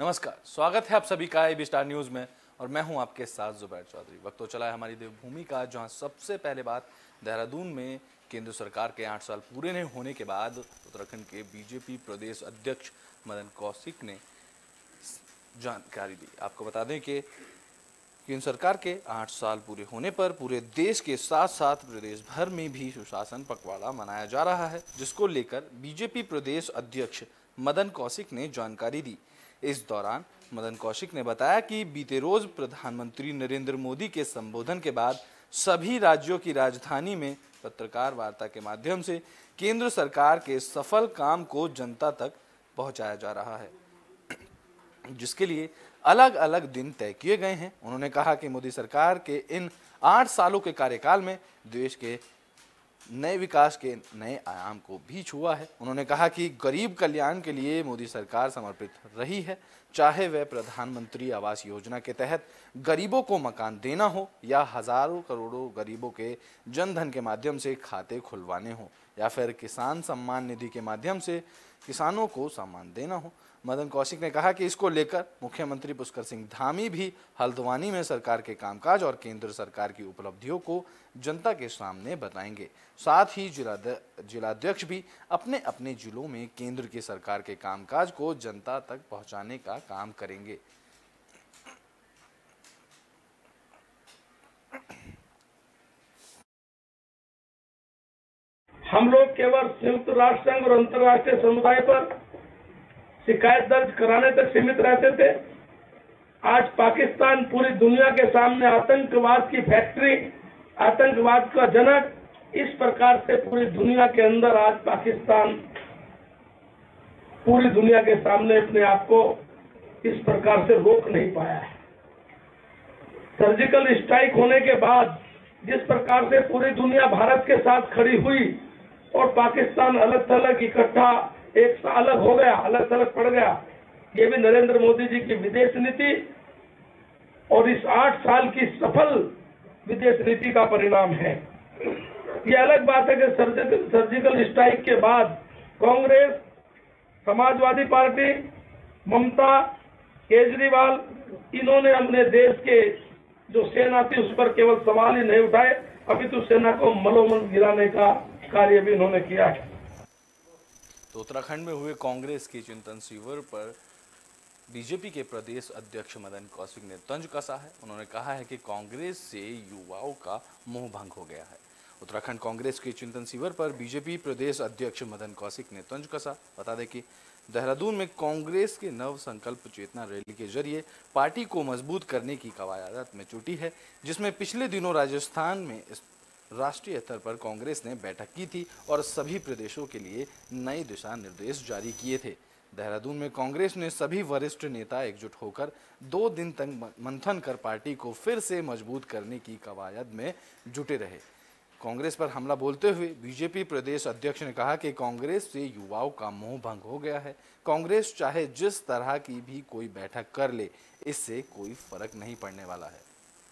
नमस्कार, स्वागत है आप सभी का एबी स्टार न्यूज में और मैं हूं आपके साथ जुबैर चौधरी। वक्त तो चला है हमारी देवभूमि का, जहां सबसे पहले बात देहरादून में केंद्र सरकार के 8 साल पूरे नहीं होने के बाद उत्तराखंड के बीजेपी प्रदेश अध्यक्ष मदन कौशिक ने जानकारी दी। आपको बता दें कि केंद्र सरकार के 8 साल पूरे होने पर पूरे देश के साथ साथ प्रदेश भर में भी सुशासन पखवाड़ा मनाया जा रहा है, जिसको लेकर बीजेपी प्रदेश अध्यक्ष मदन कौशिक ने जानकारी दी। इस दौरान मदन कौशिक ने बताया कि बीते रोज प्रधानमंत्री नरेंद्र मोदी के संबोधन के बाद सभी राज्यों की राजधानी में पत्रकार वार्ता के माध्यम से केंद्र सरकार के सफल काम को जनता तक पहुंचाया जा रहा है, जिसके लिए अलग अलग दिन तय किए गए हैं। उन्होंने कहा कि मोदी सरकार के इन 8 सालों के कार्यकाल में देश के नए विकास के नए आयाम को भी छुआ है। उन्होंने कहा कि गरीब कल्याण के लिए मोदी सरकार समर्पित रही है, चाहे वह प्रधानमंत्री आवास योजना के तहत गरीबों को मकान देना हो या हजारों करोड़ों गरीबों के जनधन के माध्यम से खाते खुलवाने हो या फिर किसान सम्मान निधि के माध्यम से किसानों को सम्मान देना हो। मदन कौशिक ने कहा कि इसको लेकर मुख्यमंत्री पुष्कर सिंह धामी भी हल्द्वानी में सरकार के कामकाज और केंद्र सरकार की उपलब्धियों को जनता के सामने बताएंगे। साथ ही जिलाध्यक्ष भी अपने अपने जिलों में केंद्र की सरकार के कामकाज को जनता तक पहुंचाने का काम करेंगे। हम लोग केवल संयुक्त राष्ट्र संघ और अंतर्राष्ट्रीय समुदाय पर शिकायत दर्ज कराने तक सीमित रहते थे। आज पाकिस्तान पूरी दुनिया के सामने आतंकवाद की फैक्ट्री, आतंकवाद का जनक, इस प्रकार से पूरी दुनिया के अंदर आज पाकिस्तान पूरी दुनिया के सामने अपने आप को इस प्रकार से रोक नहीं पाया है। सर्जिकल स्ट्राइक होने के बाद जिस प्रकार से पूरी दुनिया भारत के साथ खड़ी हुई और पाकिस्तान अलग थलग इकट्ठा एक अलग हो गया, अलग थलग पड़ गया, ये भी नरेंद्र मोदी जी की विदेश नीति और इस 8 साल की सफल विदेश नीति का परिणाम है। ये अलग बात है कि सर्जिकल स्ट्राइक के बाद कांग्रेस, समाजवादी पार्टी, ममता, केजरीवाल, इन्होंने अपने देश के जो सेना थी उस पर केवल सवाल ही नहीं उठाए, अभी तो सेना को मलोमल गिराने का कार्य भी इन्होंने किया है। तो उत्तराखंड में हुए कांग्रेस के चिंतन शिविर पर बीजेपी के प्रदेश अध्यक्ष मदन कौशिक ने तंज कसा है। उन्होंने कहा है कि कांग्रेस से युवाओं का मोह भंग हो गया है। उत्तराखंड कांग्रेस के चिंतन शिविर पर बीजेपी प्रदेश अध्यक्ष मदन कौशिक ने तंज कसा। बता दें कि देहरादून में कांग्रेस के नव संकल्प चेतना रैली के जरिए पार्टी को मजबूत करने की कवायद में जुटी है, जिसमें पिछले दिनों राजस्थान में राष्ट्रीय स्तर पर कांग्रेस ने बैठक की थी और सभी प्रदेशों के लिए नए दिशा निर्देश जारी किए थे। देहरादून में कांग्रेस ने सभी वरिष्ठ नेता एकजुट होकर 2 दिन तक मंथन कर पार्टी को फिर से मजबूत करने की कवायद में जुटे रहे। कांग्रेस पर हमला बोलते हुए बीजेपी प्रदेश अध्यक्ष ने कहा कि कांग्रेस से युवाओं का मोह भंग हो गया है। कांग्रेस चाहे जिस तरह की भी कोई बैठक कर ले, इससे कोई फर्क नहीं पड़ने वाला है।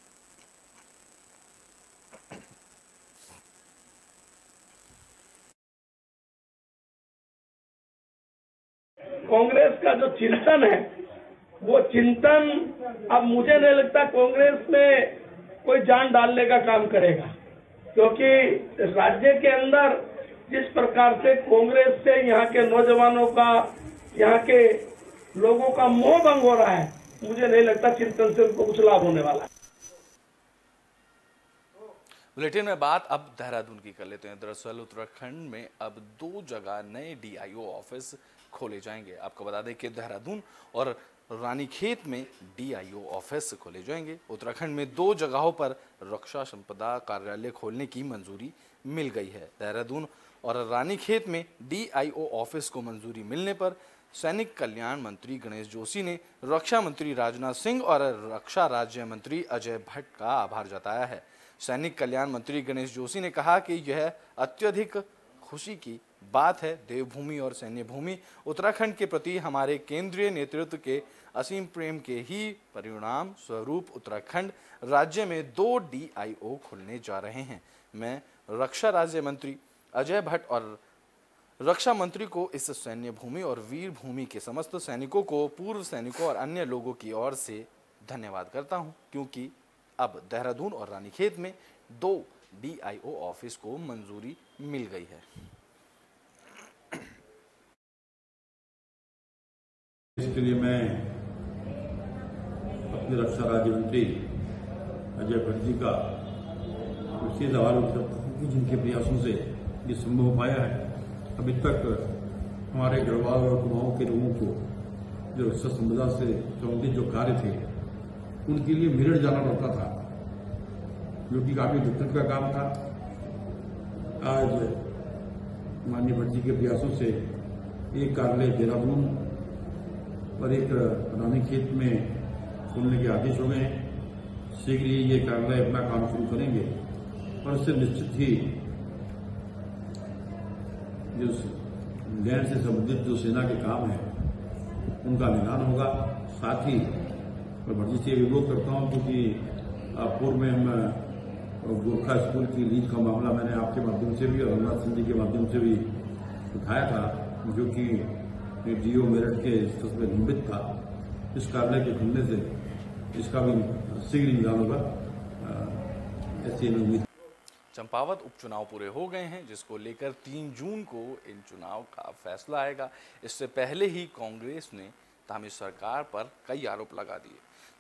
कांग्रेस का जो चिंतन है वो चिंतन अब मुझे नहीं लगता कांग्रेस में कोई जान डालने का काम करेगा, क्योंकि राज्य के अंदर जिस प्रकार से कांग्रेस से यहाँ के नौजवानों का, यहाँ के लोगों का मोह भंग हो रहा है, मुझे नहीं लगता चिंतन से उनको कुछ लाभ होने वाला है। बुलेटिन में बात अब देहरादून की कर लेते हैं। दरअसल उत्तराखंड में अब 2 जगह नए डीआईओ ऑफिस खोले जाएंगे। आपको बता दें कि देहरादून और रानीखेत में डीआईओ ऑफिस खोले जाएंगे। उत्तराखंड में 2 जगहों पर रक्षा संपदा कार्यालय खोलने की मंजूरी मिल गई है। देहरादून और रानीखेत में डीआईओ ऑफिस को मंजूरी मिलने पर सैनिक कल्याण मंत्री गणेश जोशी ने रक्षा मंत्री राजनाथ सिंह और रक्षा राज्य मंत्री अजय भट्ट का आभार जताया है। सैनिक कल्याण मंत्री गणेश जोशी ने कहा कि यह अत्यधिक खुशी की बात है। देवभूमि और सैन्य भूमि उत्तराखंड के प्रति हमारे केंद्रीय नेतृत्व के असीम प्रेम के ही परिणाम स्वरूप उत्तराखंड राज्य में 2 डीआईओ खुलने जा रहे हैं। मैं रक्षा राज्य मंत्री अजय भट्ट और रक्षा मंत्री को इस सैन्य भूमि और वीर भूमि के समस्त सैनिकों को, पूर्व सैनिकों और अन्य लोगों की ओर से धन्यवाद करता हूं, क्योंकि अब देहरादून और रानीखेत में 2 DIO ऑफिस को मंजूरी मिल गई है। इसके लिए मैं अपने रक्षा राज्य मंत्री अजय भट्ट जी का विशेष आभार व्यक्त करता हूं कि जिनके प्रयासों से ये संभव हो पाया है। अभी तक हमारे गढ़वाल और कुमाऊं के लोगों को जो रक्षा संपदा से संबंधित जो कार्य थे उनके लिए मेरठ जाना पड़ता था, जो कि काफी दिक्कत का काम था। आज माननीय भट्ट जी के प्रयासों से एक कार्यालय देहरादून और एक रानीखेत में खोलने के आदेश हो गए हैं। शीघ्र ही ये कार्यालय अपना काम शुरू करेंगे और इससे निश्चित ही जो लैंड से संबंधित जो सेना के काम है उनका निदान होगा। साथ ही मैं भट्ट जी से विरोध करता हूं क्योंकि पूर्व में हम गोरखा स्कूल की लीज का मामला मैंने आपके माध्यम से भी और रघुनाथ सिंह जी के माध्यम से भी उठाया था, जो कि DO मेरठ के स्तर में निलंबित था। इस कार्यालय के खुलने से इसका भी शीघ्र निदान होगा, ऐसी उम्मीद। चंपावत उपचुनाव पूरे हो गए हैं, जिसको लेकर 3 जून को इन चुनाव का फैसला आएगा। इससे पहले ही कांग्रेस ने धामी सरकार पर कई आरोप लगा दिए।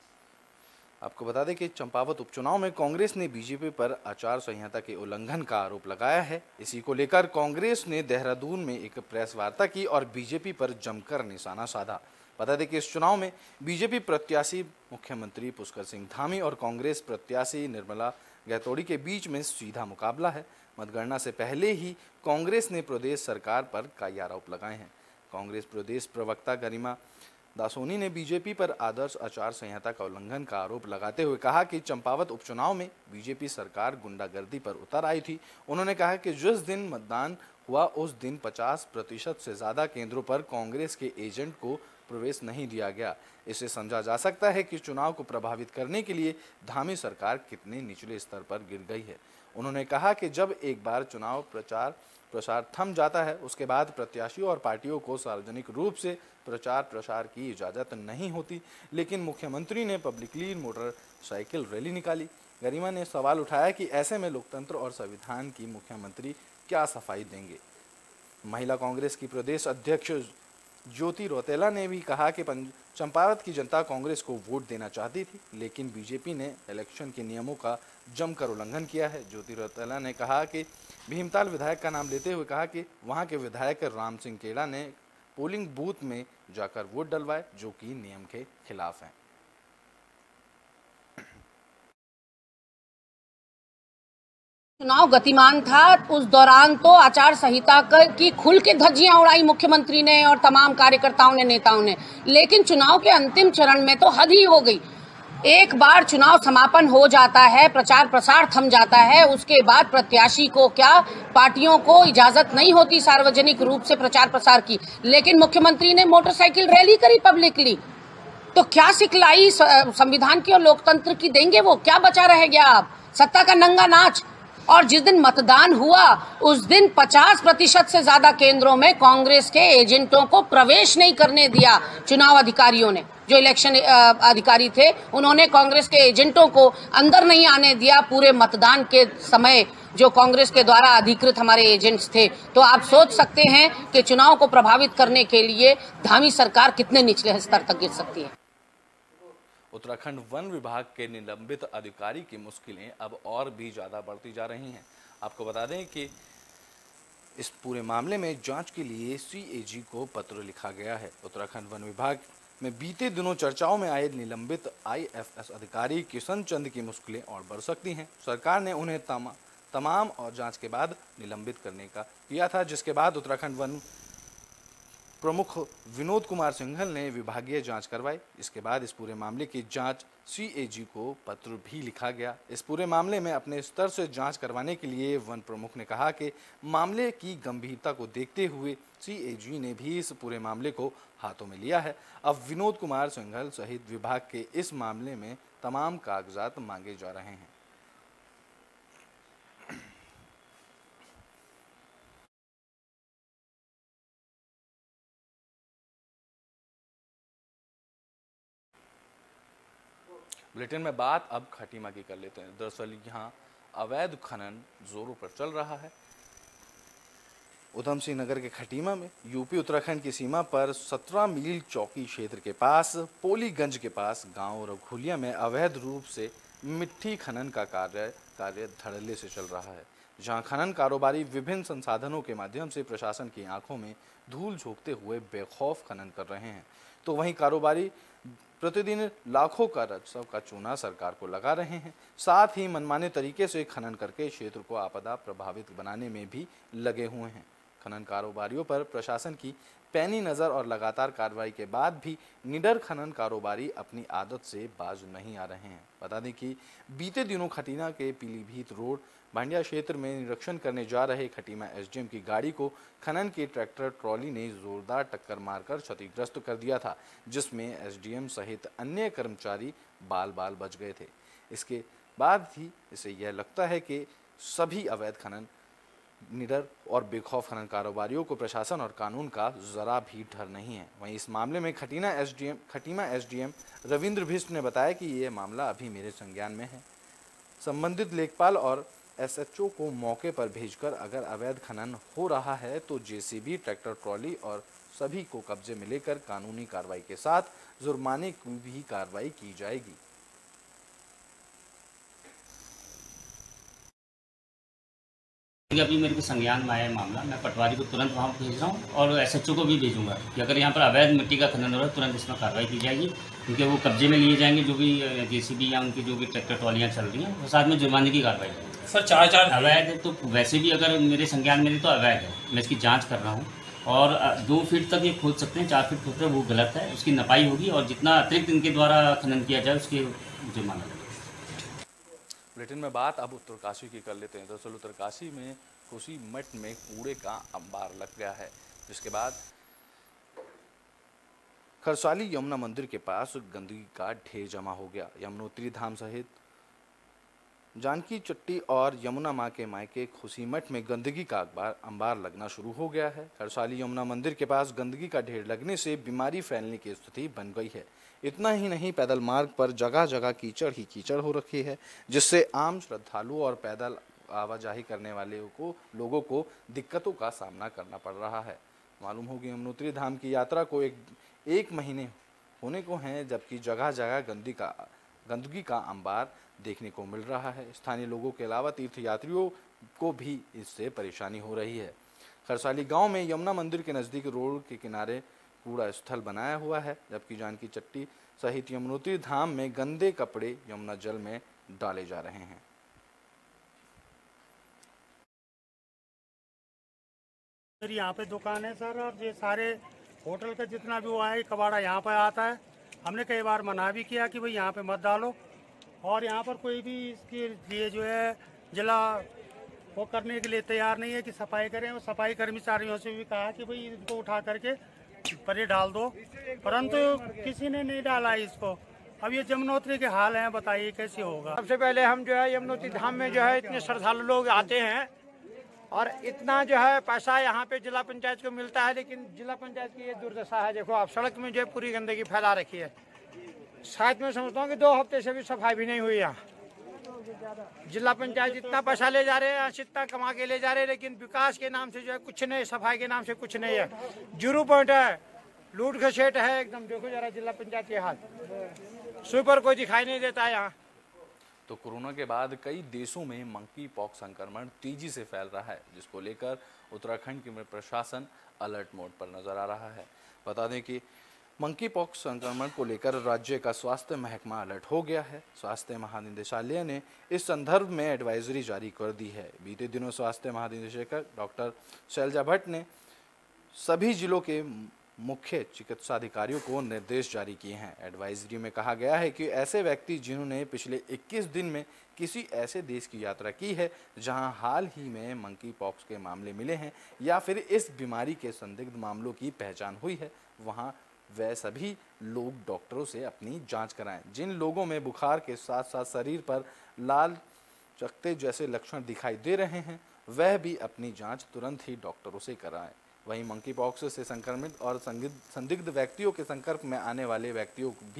आपको बता दें कि चंपावत उपचुनाव में कांग्रेस ने बीजेपी पर आचार संहिता के उल्लंघन का आरोप लगाया है। इसी को लेकर कांग्रेस ने देहरादून में एक प्रेस वार्ता की और बीजेपी पर जमकर निशाना साधा। बता दें कि इस चुनाव में बीजेपी प्रत्याशी मुख्यमंत्री पुष्कर सिंह धामी और कांग्रेस प्रत्याशी निर्मला गैतोड़ी के बीच में सीधा मुकाबला है। मतगणना से पहले ही कांग्रेस ने प्रदेश सरकार पर कई आरोप लगाए हैं। कांग्रेस प्रदेश प्रवक्ता गरिमा दासोनी ने बीजेपी पर आदर्श आचार संहिता का उल्लंघन का आरोप लगाते हुए कहा कि चंपावत उपचुनाव में बीजेपी सरकार गुंडागर्दी पर उतर आई थी। उन्होंने कहा कि जिस दिन मतदान हुआ उस दिन 50% से ज्यादा केंद्रों पर कांग्रेस के एजेंट को प्रवेश नहीं दिया गया। इससे समझा जा सकता है कि चुनाव को प्रभावित करने के लिए धामी सरकार कितने निचले स्तर पर गिर गई है। उन्होंने कहा कि जब एक बार चुनाव प्रसार थम जाता है, उसके बाद प्रत्याशियों और पार्टियों को सार्वजनिक रूप से प्रचार प्रसार की इजाज़त नहीं होती। लेकिन मुख्यमंत्री ने पब्लिकली मोटरसाइकिल रैली निकाली। गरिमा ने सवाल उठाया कि ऐसे में लोकतंत्र और संविधान की मुख्यमंत्री क्या सफाई देंगे। महिला कांग्रेस की प्रदेश अध्यक्ष ज्योति रौतेला ने भी कहा कि चंपावत की जनता कांग्रेस को वोट देना चाहती थी, लेकिन बीजेपी ने इलेक्शन के नियमों का जमकर उल्लंघन किया है। ज्योति रौतेला ने कहा कि भीमताल विधायक का नाम लेते हुए कहा कि वहां के विधायक राम सिंह केड़ा ने पोलिंग बूथ में जाकर वोट डलवाए, जो कि नियम के खिलाफ है। चुनाव गतिमान था, उस दौरान तो आचार संहिता की खुल के धज्जियां उड़ाई मुख्यमंत्री ने और तमाम कार्यकर्ताओं ने, नेताओं ने। लेकिन चुनाव के अंतिम चरण में तो हद ही हो गई। एक बार चुनाव समापन हो जाता है, प्रचार प्रसार थम जाता है, उसके बाद प्रत्याशी को क्या, पार्टियों को इजाजत नहीं होती सार्वजनिक रूप से प्रचार प्रसार की। लेकिन मुख्यमंत्री ने मोटरसाइकिल रैली करी पब्लिकली, तो क्या सिखलाई संविधान की और लोकतंत्र की देंगे वो? क्या बचा रह गया अब? सत्ता का नंगा नाच। और जिस दिन मतदान हुआ उस दिन 50% से ज्यादा केंद्रों में कांग्रेस के एजेंटों को प्रवेश नहीं करने दिया। चुनाव अधिकारियों ने, जो इलेक्शन अधिकारी थे, उन्होंने कांग्रेस के एजेंटों को अंदर नहीं आने दिया पूरे मतदान के समय, जो कांग्रेस के द्वारा अधिकृत हमारे एजेंट्स थे। तो आप सोच सकते हैं कि चुनाव को प्रभावित करने के लिए धामी सरकार कितने निचले स्तर तक गिर सकती है। उत्तराखंड वन विभाग के निलंबित अधिकारी की मुश्किलें अब और भी ज़्यादा बढ़ती जा रही हैं। आपको बता दें कि इस पूरे मामले में जांच के लिए CAG को पत्र लिखा गया है। उत्तराखंड वन विभाग में बीते दिनों चर्चाओं में आए निलंबित IFS अधिकारी किशन चंद की मुश्किलें और बढ़ सकती हैं। सरकार ने उन्हें तमाम और जाँच के बाद निलंबित करने का किया था, जिसके बाद उत्तराखंड वन प्रमुख विनोद कुमार सिंघल ने विभागीय जांच करवाई। इसके बाद इस पूरे मामले की जांच CAG को पत्र भी लिखा गया। इस पूरे मामले में अपने स्तर से जांच करवाने के लिए वन प्रमुख ने कहा कि मामले की गंभीरता को देखते हुए CAG ने भी इस पूरे मामले को हाथों में लिया है। अब विनोद कुमार सिंघल सहित विभाग के इस मामले में तमाम कागजात मांगे जा रहे हैं। बुलेटिन में बात अब खटीमा की कर लेते हैं। दरअसल यहाँ अवैध खनन जोरों पर चल रहा है। उधम सिंह नगर के खटीमा में यूपी उत्तराखंड की सीमा पर 17 मील चौकी क्षेत्र के पास पोलीगंज के पास गांव रघुलिया में अवैध रूप से मिट्टी खनन का कार्य धड़ल्ले से चल रहा है, जहां खनन कारोबारी विभिन्न संसाधनों के माध्यम से प्रशासन की आंखों में धूल झोंकते हुए बेखौफ खनन कर रहे हैं, तो वहीं कारोबारी प्रतिदिन लाखों का राजस्व का चूना सरकार को लगा रहे हैं। साथ ही मनमाने तरीके से खनन करके क्षेत्र को आपदा प्रभावित बनाने में भी लगे हुए हैं। खनन कारोबारियों पर प्रशासन की पैनी नज़र और लगातार कार्रवाई के बाद भी निडर खनन कारोबारी अपनी आदत से बाज नहीं आ रहे हैं। बता दें कि बीते दिनों खटीमा के पीलीभीत रोड भांडिया क्षेत्र में निरीक्षण करने जा रहे खटीमा एसडीएम की गाड़ी को खनन के ट्रैक्टर ट्रॉली ने जोरदार टक्कर मारकर क्षतिग्रस्त कर दिया था, जिसमें एसडीएम सहित अन्य कर्मचारी बाल बाल बच गए थे। इसके बाद ही इसे यह लगता है कि सभी अवैध खनन निडर और बेखौफ खनन कारोबारियों को प्रशासन और कानून का जरा भी डर नहीं है। वहीं इस मामले में खटीमा एसडीएम रविंद्र भिष्ट ने बताया कि ये मामला अभी मेरे संज्ञान में है। संबंधित लेखपाल और एसएचओ को मौके पर भेजकर अगर अवैध खनन हो रहा है तो जेसीबी, ट्रैक्टर ट्रॉली और सभी को कब्जे में लेकर कानूनी कार्रवाई के साथ जुर्माने की भी कार्रवाई की जाएगी। अभी मेरे को संज्ञान में आया मामला, मैं पटवारी को तुरंत वहाँ भेज रहा हूँ और एसएचओ को भी भेजूंगा कि अगर यहाँ पर अवैध मिट्टी का खनन हो रहा है तुरंत इसमें कार्रवाई की जाएगी, क्योंकि वो कब्जे में लिए जाएंगे जो भी जेसीबी या उनकी जो भी ट्रैक्टर ट्रॉलियाँ चल रही हैं, और साथ में जुर्माने की कार्रवाई। सर चार अवैध तो वैसे भी अगर मेरे संज्ञान में नहीं तो अवैध है, मैं इसकी जाँच कर रहा हूँ। और 2 फीट तक ये खोद सकते हैं, 4 फीट खोद रहे वो गलत है, उसकी नपाई होगी और जितना अतिरिक्त इनके द्वारा खनन किया जाए उसके जुर्माना लगेगा। बुलेटिन में बात अब उत्तरकाशी की कर लेते हैं। दरअसल उत्तरकाशी में खुशी मठ में कूड़े का अंबार लग गया है, जिसके बाद खरसाली यमुना मंदिर के पास गंदगी का ढेर जमा हो गया। यमुनोत्री धाम सहित जानकी चट्टी और यमुना माँ के मायके खुशी मठ में गंदगी का अंबार लगना शुरू हो गया है। खरसाली यमुना मंदिर के पास गंदगी का ढेर लगने से बीमारी फैलने की स्थिति बन गई है। इतना ही नहीं, पैदल मार्ग पर जगह जगह कीचड़ ही कीचड़ हो रखी है, जिससे आम श्रद्धालुओं और पैदल आवाजाही करने वाले लोगों को दिक्कतों का सामना करना पड़ रहा है। मालूम हो कि यमुनोत्री धाम की यात्रा को एक महीने होने को हैं, जबकि जगह जगह गंदगी का अंबार देखने को मिल रहा है। स्थानीय लोगों के अलावा तीर्थयात्रियों को भी इससे परेशानी हो रही है। खरसाली गांव में यमुना मंदिर के नज़दीक रोड के किनारे कूड़ा स्थल बनाया हुआ है, जबकि जानकी चट्टी सहित यमुनोत्री धाम में गंदे कपड़े यमुना जल में डाले जा रहे हैं। मेरी यहाँ पे दुकान है सर, और ये सारे होटल का जितना भी वो है कबाड़ा यहाँ पे आता है। हमने कई बार मना भी किया कि भाई यहाँ पे मत डालो, और यहाँ पर कोई भी इसके लिए जो है जिला वो करने के लिए तैयार नहीं है कि सफाई करें। और सफाई कर्मचारियों से भी कहा कि भाई इनको उठा करके परे डाल दो, परंतु किसी ने नहीं डाला इसको। अब ये यमुनोत्री के हाल हैं, बताइए कैसे होगा। सबसे पहले हम जो है यमुनोत्री धाम में जो है इतने श्रद्धालु लोग आते हैं और इतना जो है पैसा यहाँ पे जिला पंचायत को मिलता है, लेकिन जिला पंचायत की ये दुर्दशा है। देखो आप सड़क में जो है पूरी गंदगी फैला रखी है। शायद मैं समझता हूँ कि 2 हफ्ते से भी सफाई भी नहीं हुई यहाँ। जिला पंचायत इतना पैसा ले जा रहे हैं, इतना कमा के ले जा रहे हैं, लेकिन विकास के नाम से जो है कुछ नहीं, सफाई के नाम से कुछ नहीं है। 0 पॉइंट है, लूट घसेट है एकदम। देखो जरा जिला पंचायत के हाल, स्वीपर कोई दिखाई नहीं देता है यहाँ। तो कोरोना के बाद कई देशों में मंकी पॉक्स संक्रमण तेजी से फैल रहा है, जिसको लेकर उत्तराखंड के प्रशासन अलर्ट मोड पर नजर आ रहा है। बता दें कि मंकी पॉक्स संक्रमण को लेकर राज्य का स्वास्थ्य महकमा अलर्ट हो गया है। स्वास्थ्य महानिदेशालय ने इस संदर्भ में एडवाइजरी जारी कर दी है। बीते दिनों स्वास्थ्य महानिदेशक डॉक्टर शैलजा भट्ट ने सभी जिलों के मुख्य चिकित्साधिकारियों को निर्देश जारी किए हैं। एडवाइजरी में कहा गया है कि ऐसे व्यक्ति जिन्होंने पिछले 21 दिन में किसी ऐसे देश की यात्रा की है जहां हाल ही में मंकी पॉक्स के मामले मिले हैं या फिर इस बीमारी के संदिग्ध मामलों की पहचान हुई है, वहां वह सभी लोग डॉक्टरों से अपनी जांच कराएं। जिन लोगों में बुखार के साथ साथ शरीर पर लाल चकत्ते जैसे लक्षण दिखाई दे रहे हैं, वह भी अपनी जांच तुरंत ही डॉक्टरों से कराएं। वहीं मंकी पॉक्स से संक्रमित और संदिग्ध व्यक्तियों के संपर्क में आने वाले व्यक्तियों भी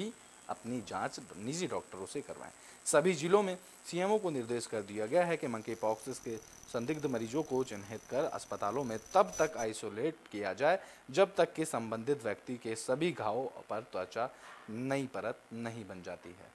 अपनी जांच निजी डॉक्टरों से करवाएं। सभी जिलों में सीएमओ को निर्देश कर दिया गया है कि मंकी पॉक्स के संदिग्ध मरीजों को चिन्हित कर अस्पतालों में तब तक आइसोलेट किया जाए जब तक कि संबंधित व्यक्ति के सभी घावों पर त्वचा नई परत नहीं बन जाती है।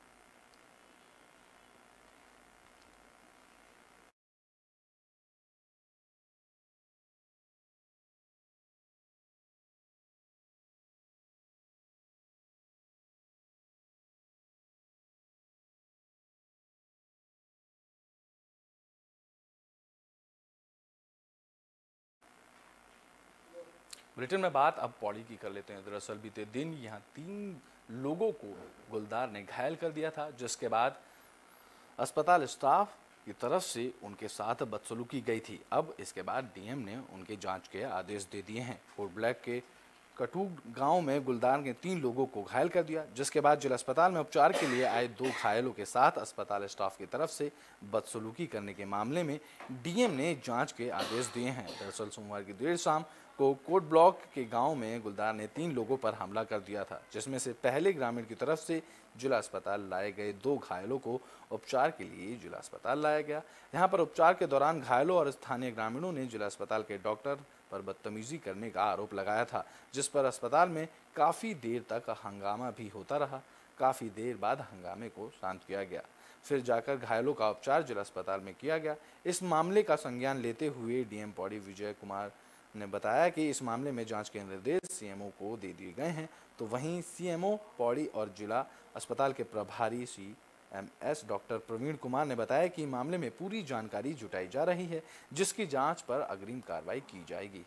ब्रिटेन में बात अब पौड़ी की कर लेते हैं। दरअसल बीते दिन यहां 3 लोगों को गुलदार ने घायल कर दिया था, जिसके बाद अस्पताल स्टाफ की तरफ से उनके साथ बदसलूकी गई थी। अब इसके बाद डीएम ने उनके जांच के आदेश दे दिए हैं। पोर्ट ब्लैक के कटूक गांव में गुलदार ने 3 लोगों को घायल कर दिया, जिसके बाद जिला अस्पताल में उपचार के लिए आए 2 घायलों के साथ अस्पताल स्टाफ की तरफ से बदसलूकी करने के मामले में डीएम ने जांच के आदेश दिए हैं। दरअसल सोमवार की देर शाम को कोट ब्लॉक के गांव में गुलदार ने 3 लोगों पर हमला कर दिया था, जिसमें से पहले ग्रामीण की तरफ से जिला अस्पताल लाए गए 2 घायलों को उपचार के लिए जिला अस्पताल लाया गया। यहां पर उपचार के दौरान घायलों और स्थानीय ग्रामीणों ने जिला अस्पताल के डॉक्टर पर बदतमीजी करने का आरोप लगाया था, जिस पर अस्पताल में काफ़ी देर तक हंगामा भी होता रहा। काफ़ी देर बाद हंगामे को शांत किया गया, फिर जाकर घायलों का उपचार जिला अस्पताल में किया गया। इस मामले का संज्ञान लेते हुए डीएम पौड़ी विजय कुमार ने बताया कि इस मामले में जांच के निर्देश सीएमओ को दे दिए गए हैं। तो वहीं सीएमओ पौड़ी और जिला अस्पताल के प्रभारी सीएमएस डॉक्टर प्रवीण कुमार ने बताया कि मामले में पूरी जानकारी जुटाई जा रही है, जिसकी जांच पर अग्रिम कार्रवाई की जाएगी।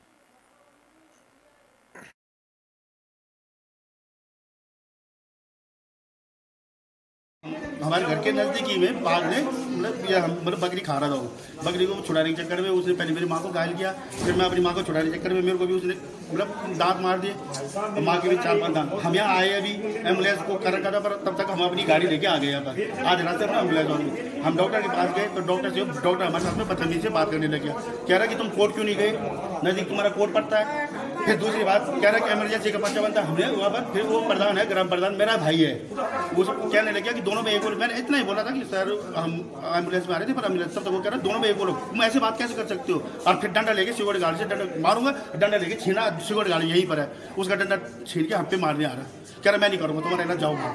हमारे घर के नज़दीकी में बाघ ने मतलब बकरी खा रहा था। वो बकरी को छुड़ाने के चक्कर में उसने पहले मेरी माँ को घायल किया, फिर मैं अपनी माँ को छुड़ाने के चक्कर में मेरे को भी उसने मतलब दांत मार दिए। माँ के भी 4-5 दांत। हम यहाँ आए अभी एम्बुलेंस को कर रखा था, पर तब तक हम अपनी गाड़ी लेके आ गए यहाँ पर। आज रात से अपना एम्बुलेंस वाले हम डॉक्टर के पास गए तो डॉक्टर हमारे साथ में बदतमीजी से बात करने लग गया। कह रहा कि तुम कोर्ट क्यों नहीं गए, नज़दीक तुम्हारा कोर्ट पड़ता है। फिर दूसरी बात कह रहा कि इमरजेंसी का पर्चा बनता है। हमने वहाँ पर फिर वो प्रधान है, ग्राम प्रधान मेरा भाई है, वो कहने लग गया कि दोनों में एक बोलो। मैंने इतना ही बोला था कि सर हम एम्बुलेंस में आ रहे थे, पर एम्बुलेंस तब तक वो कह रहा दोनों में एक बोलो। तुम ऐसे बात कैसे कर सकते हो? और फिर डंडा लेके सिगरेट गाड़ी से डंडा मारूंगा, डंडा लेके छीना, सिगरेट गाड़ी यहीं पर है, उसका डंडा छीन के हम पे मारने आ रहा है। कह रहा मैं नहीं करूँगा, तुम्हारा इलाज जाऊँगा।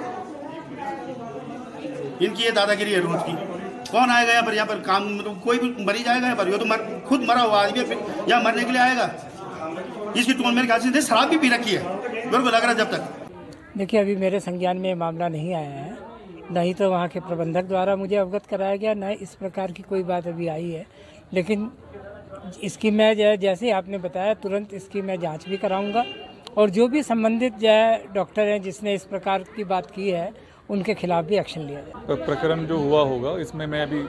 इनकी ये दादागिरी है रोज की। कौन आएगा यहाँ पर? यहाँ पर काम मतलब कोई भी मरीज आएगा यहाँ पर? ये तो खुद मरा हुआ आदमी फिर यहाँ मरने के लिए आएगा। इसकी टोन मेरे ख्याल से शराब भी पी रखी है, मेरे को लग रहा है। जब तक देखिए अभी मेरे संज्ञान में मामला नहीं आया है, नहीं तो वहाँ के प्रबंधक द्वारा मुझे अवगत कराया गया, न इस प्रकार की कोई बात अभी आई है। लेकिन इसकी मैं जैसे आपने बताया तुरंत इसकी मैं जांच भी कराऊंगा, और जो भी संबंधित डॉक्टर हैं जिसने इस प्रकार की बात की है उनके खिलाफ भी एक्शन लिया जाए। प्रकरण जो हुआ होगा इसमें मैं अभी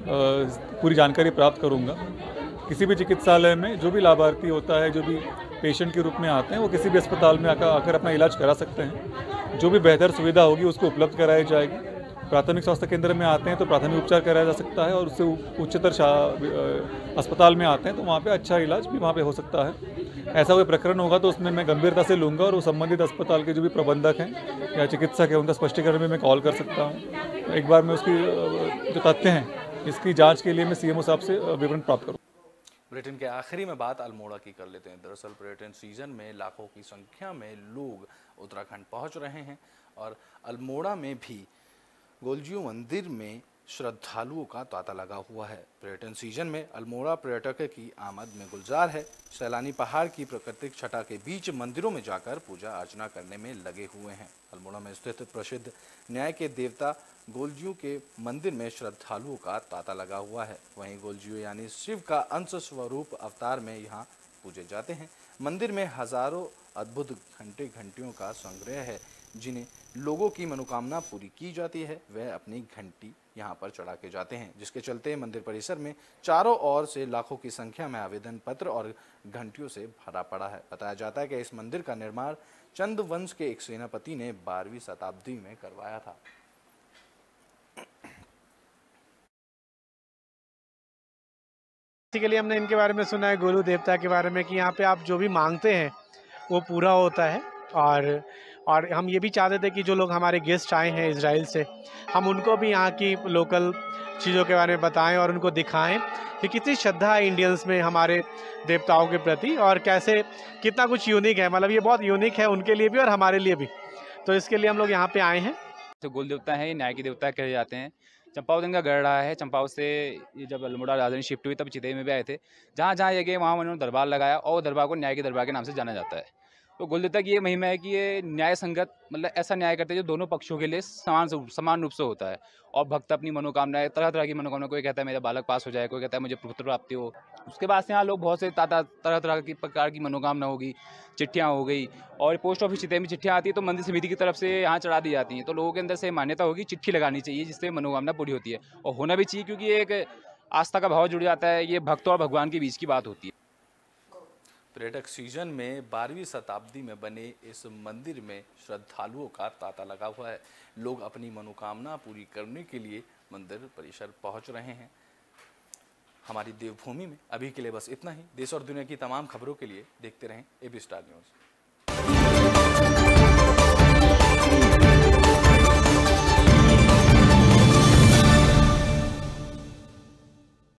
पूरी जानकारी प्राप्त करूंगा। किसी भी चिकित्सालय में जो भी लाभार्थी होता है, जो भी पेशेंट के रूप में आते हैं, वो किसी भी अस्पताल में आकर अपना इलाज करा सकते हैं। जो भी बेहतर सुविधा होगी उसको उपलब्ध कराई जाएगी। प्राथमिक स्वास्थ्य केंद्र में आते हैं तो प्राथमिक उपचार कराया जा सकता है, और उससे उच्चतर अस्पताल में आते हैं तो वहाँ पे अच्छा इलाज भी वहाँ पे हो सकता है। ऐसा कोई प्रकरण होगा तो उसमें मैं गंभीरता से लूँगा, और वो संबंधित अस्पताल के जो भी प्रबंधक हैं या चिकित्सक हैं उनका स्पष्टीकरण भी मैं कॉल कर सकता हूँ। एक बार मैं उसकी जो तथ्य हैं इसकी जाँच के लिए मैं सीएमओ साहब से विवरण प्राप्त करूँ। बुलेटिन के आखिरी में बात अल्मोड़ा की कर लेते हैं। दरअसल पर्यटन सीजन में लाखों की संख्या में लोग उत्तराखंड पहुंच रहे हैं, और अल्मोड़ा में भी गोलजियो मंदिर में श्रद्धालुओं का तांता लगा हुआ है। पर्यटन सीजन में अल्मोड़ा पर्यटक की आमद में गुलजार है। सैलानी पहाड़ की प्राकृतिक छटा के बीच मंदिरों में जाकर पूजा अर्चना करने में लगे हुए हैं। अल्मोड़ा में स्थित प्रसिद्ध न्याय के देवता गोलजियो के मंदिर में श्रद्धालुओं का तांता लगा हुआ है। वहीं गोलजियो यानी शिव का अंश स्वरूप अवतार में यहाँ पूजे जाते हैं। मंदिर में हजारों अद्भुत घंटियों का संग्रह है, जिन्हें लोगों की मनोकामना पूरी की जाती है। वह अपनी घंटी यहाँ पर चढ़ा के जाते हैं, जिसके चलते मंदिर परिसर में चारों ओर से लाखों की संख्या में आवेदन पत्र और घंटियों से भरा पड़ा है। बताया जाता है कि इस मंदिर का निर्माण चंद वंश के एक सेनापति ने 12वीं शताब्दी में करवाया था। बेसिकली हमने इनके बारे में सुना है, गोलू देवता के बारे में, कि यहाँ पे आप जो भी मांगते हैं वो पूरा होता है। और हम ये भी चाहते थे कि जो लोग हमारे गेस्ट आए हैं इजराइल से, हम उनको भी यहाँ की लोकल चीज़ों के बारे में बताएं और उनको दिखाएं कि कितनी श्रद्धा है इंडियंस में हमारे देवताओं के प्रति, और कैसे कितना कुछ यूनिक है। मतलब ये बहुत यूनिक है उनके लिए भी और हमारे लिए भी। तो इसके लिए हम लोग यहाँ पे आए हैं। जो गोल देवता है, न्याय के देवता कहे जाते हैं। चंपावत इनका गढ़ रहा है। चंपावत से ये जब अल्मोड़ा राजधानी शिफ्ट हुई तब चितई में भी आए थे। जहाँ जहाँ ये गए वहाँ उन्होंने दरबार लगाया और दरबार को न्याय के दरबार के नाम से जाना जाता है। तो गोल देवता की ये महिमा है कि ये न्याय संगत, मतलब ऐसा न्याय करते हैं जो दोनों पक्षों के लिए समान रूप से होता है। और भक्त अपनी मनोकामनाएं, तरह तरह की मनोकामना, कोई कहता है मेरा बालक पास हो जाए, कोई कहता है मुझे पुत्र प्राप्ति हो। उसके बाद से यहाँ लोग बहुत से तरह तरह की प्रकार की मनोकामना होगी, चिट्ठियाँ हो गई, और पोस्ट ऑफिस चितई में चिट्ठियाँ आती है तो मंदिर समिति की तरफ से यहाँ चढ़ा दी जाती हैं। तो लोगों के अंदर से मान्यता होगी चिट्ठी लगानी चाहिए जिससे मनोकामना पूरी होती है, और होना भी चाहिए क्योंकि एक आस्था का भाव जुड़ जाता है। ये भक्त और भगवान के बीच की बात होती है। पर्यटक सीजन में 12वीं शताब्दी में बने इस मंदिर में श्रद्धालुओं का तांता लगा हुआ है। लोग अपनी मनोकामना पूरी करने के लिए मंदिर परिसर पहुंच रहे हैं। हमारी देवभूमि में अभी के लिए बस इतना ही। देश और दुनिया की तमाम खबरों के लिए देखते रहें AB स्टार न्यूज़।